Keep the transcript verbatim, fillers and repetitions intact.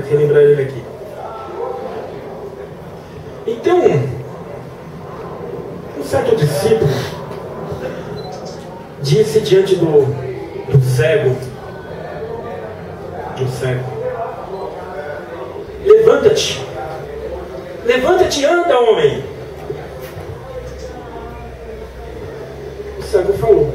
relembrar ele aqui. Então, um certo discípulo disse diante do, do cego, do cego: levanta-te, levanta-te, anda, homem. O cego falou: